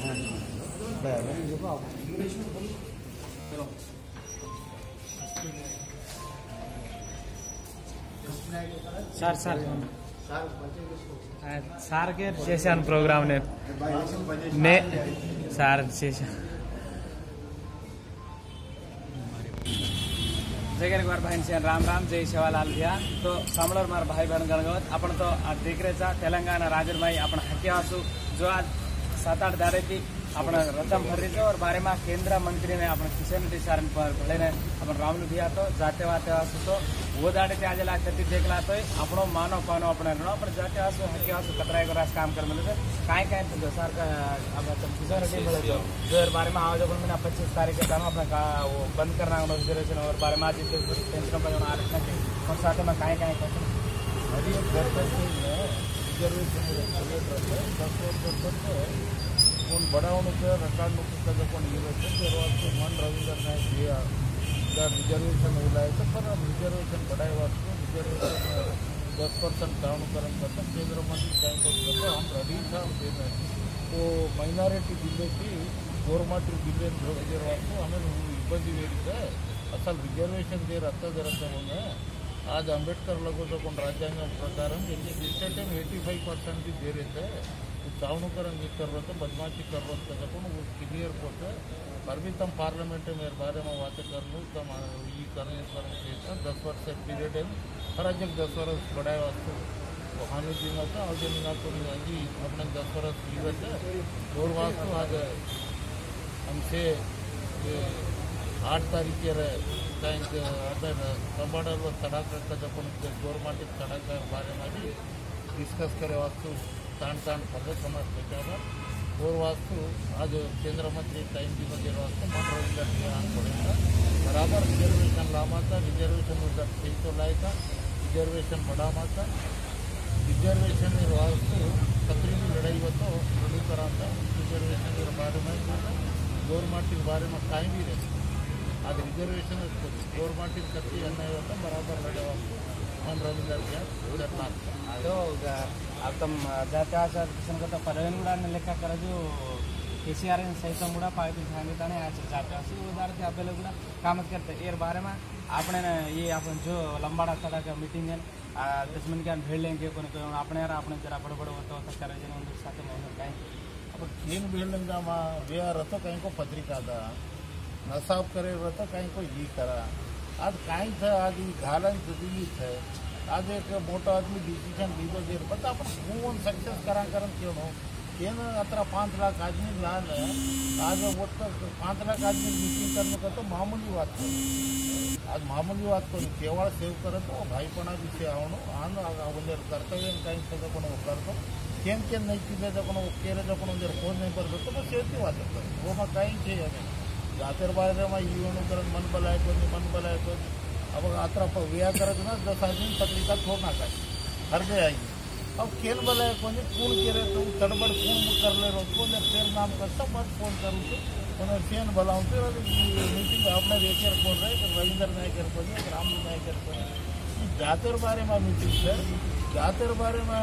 Sir sir sir K చేశాను programme నే sir చేశాను जगह एक बार भाई से राम राम जय सेवालाल भैया तो सामड़र मार भाई बहन गणगवत अपन तो देख रहे था तेलंगाना राजन भाई अपन हकियासु जो आज 7-8 दाड़े थी अपन रतम भर रही थे और बारे में केंद्र मंत्री ने अपन किशन रेड्डी सर पर भले ने अपन राम भैया तो जाते वाते वासु तो वो दाड़े थे आज लाख देख ला तो अपनो मानो पानो अपने अपन जाते वासु हकियासु कतराई को रास काम कर मिले काय तो सर का अब किशन रेड्डी बोले जो बारे में आज अपन मैंने 25 तारीख के टाइम अपना वो बंद करना रिजर्वेशन और बारे में आज पेंशन पर आरक्षण के और साथ में काय अभी रिजर्वेशन बढ़ाने के रिकॉर्ड मन रविंद्र नायक दिया रिजर्वेशन मिलाए तो पर रिजर्वेशन बढ़ाए वास्ते रिजर्वेशन 10% डाउनकरण करते केंद्र मंत्री टाइम करते हम रेडी था देने तो माइनॉरिटी जिले की गवर्नमेंट जिले वास्तु हमें इब्बंदी वेरी असल रिजर्वेशन दे रखता होंगे आज अंबेडकर लगो तो राज्यांग प्रकार इस टाइम 85% भी दे रहे थे दावणकरण कर रहे थे बदमाशी कर रहे थे वो क्लियर होते पर भी तम पार्लियामेंट में बारे में बातें कर लो तम ये करने 10 वर्ष पीरियड है हर जगह 10 वर्ष बढ़ाए वास्तु तो हानि दिन होता और दिन जी अपने 10 वर्ष पीरियड है और वास्तु आज हमसे 8 तारीख कबाड़ तड़ाका गवर्नमेंट तड़ाका बारे में भी डिस्कस करे वास्तु तान पद समझ बेचारा और वास्तु आज केंद्र मंत्री टाइम भी बजे वास्तु मन रविंद्र पड़ेगा बराबर रिजर्वेशन लामा था रिजर्वेशन उधर तो लाएगा रिजर्वेशन बढ़ामा था रिजर्वेशन वास्तु तकरीबी लड़ाई हो तो लड़ी करा था रिजर्वेशन के बारे में गवर्नमेंट के बारे में कहीं भी रहती आज रिजर्वेशन गवर्नमेंट कत्ती अन्याय होता बराबर लड़े वास्तु मन रविंद्र तो अब तुम जाते किसान का तो परवीन लेखा कर जो केसीआर सहित पार्टी सांगितने आज जाते उदाहरण अब्बाई काम करते ये बारे में आपने ये अपन जो लंबाड़ा तड़ा का मीटिंग है 10 मिनट के भेड़ लेंगे अपने अपने जरा बड़बड़ होता करे साथ में अब तीन भेड़ लेंगे वे रतो कहीं को पत्रिका था नसाब करे रतो कहीं को ये करा आज कहीं था आज घालन जरूरी है आज एक मोटा आदमी डिसीजन लीधो देर बता अपन हूँ सक्सेस करा क्यों ಏನು ಹತ್ರ 5 लाख आदमी लाल है आज वो 5 लाख आदमी मीटिंग करने का तो मामूली बात है आज मामूली बात को केवल सेव करे तो भाईपणा भी से आवनो आन ಒಂದರ ಕರ್ತವ್ಯ ಕೈ ತಗೊಂಡು ಹೋಗ್ತಾರೋ केन नहीं किले जो केरे जो फोन नहीं कर सकते तो सेफ्टी बात है वो मैं कहीं चाहिए जाते बारे में ईवणुकरण मन बनाए को अब आतर व्या कर 10 आदमी पत्रिका छोड़ना का हर गए आएगी अब खेल बनाए को कूण केरे तो तड़बड़ कूण कर ले रोको फिर नाम करता मत फोन करूँ उन्हें फेन बुलाऊँ मीटिंग अपने देखे कौन रहे रविंद्र नायक राम नायक जातर बारे में मीटिंग है जातर बारे में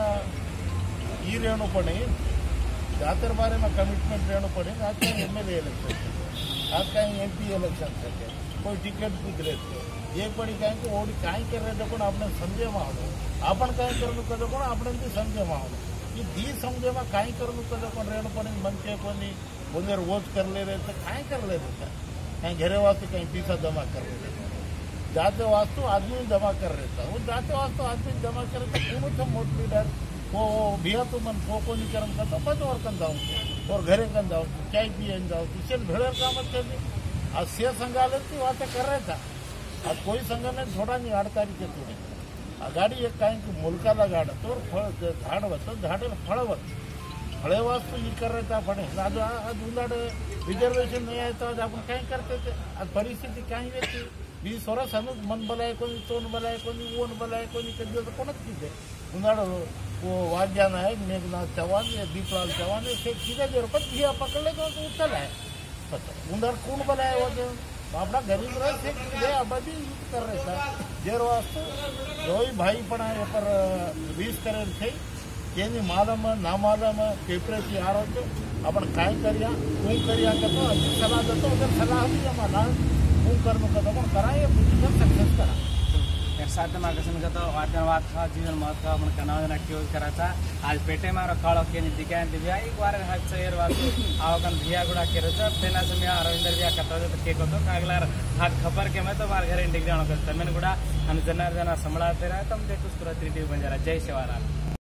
ये रहना पड़े जातर बारे में कमिटमेंट रहना पड़े आज कहीं MLA इलेक्शन आज कहीं MP इलेक्शन थे कोई टिकट पूछ रहे थे एक बड़ी कहीं को ओडी कहीं कर रहे देखो आपने समझे मानो अपन कहीं कर लो देखो आपने भी समझे मानो ये दी समझे में कहीं कर लो देखो रहना पड़े मन के को नहीं उन्हें रोज कर ले रहे थे कहीं कर ले रहे थे कहीं घरे वास्तु कहीं पैसा जमा कर रहे थे जाते वास्तु आदमी जमा कर रहे था वो जाते वास्तु आदमी जमा कर रहे थे कौन सा मोट लीडर वो भैया तो मन फोको नहीं करम करता बस और कन जाऊँ और घरे कन जाऊँ चाय पिए जाऊँ इससे भेड़ काम अच्छे आज से संघालय की बातें कर रहे था आज कोई संघ ने थोड़ा नहीं 8 तारीख के थोड़ी गाड़ी एक कहीं मुलकाला गाड़ तो झाड़ बच झाड़े फल बच फळे वास्तु ये कर रहे थे फड़े आज आज उन्हाड़े रिजर्वेशन नहीं आए तो आज अपन कहीं करते थे आज परिस्थिति कहीं रहती 20 वर्ष हमें मन बनाए को तोन बनाए को ओन बनाए को कभी तो कोणच कीधे उन्हाड़ो वो वाद्या नायक मेघनाथ चौहान या दीपलाल चौहान से सीधे देर पर भैया पकड़ ले तो उतल है उन्हाड़ कौन बनाया वो अपना गरीब रहे थे अभी कर रहे था देर वास्तु रोई भाई पढ़ाए पर 20 करोड़ थे केनी मालूम ना मालूम पेपरेची आरोग्य आपण काय करूया हूँ करिया करतो अशी सलाह देतो अगर सलाह भी आम्हाला हूँ करणं करतो पण करा ये सक्सेस करा साध्य मार्गदर्शन करतो वाद का जीवन महत्व आपण कनावना क्योज कराचा आज पेटे मारो काळो केनी दिकान दिव्या एक वार हाच एर वातो आवकन भिया गुडा केरच तेना समय अरविंदर बिया करतो तो केक होतो कागलार हा खबर के मैं तो मार घर इंडिक जाणो करतो तमेन गुडा हम जनार्दन संभळाते रहा तम देखुस तुरंत टीवी बंजारा जय शिवलाल।